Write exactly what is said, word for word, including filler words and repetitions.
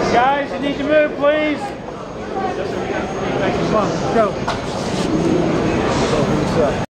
Guys, you need to move, please. Come on, go.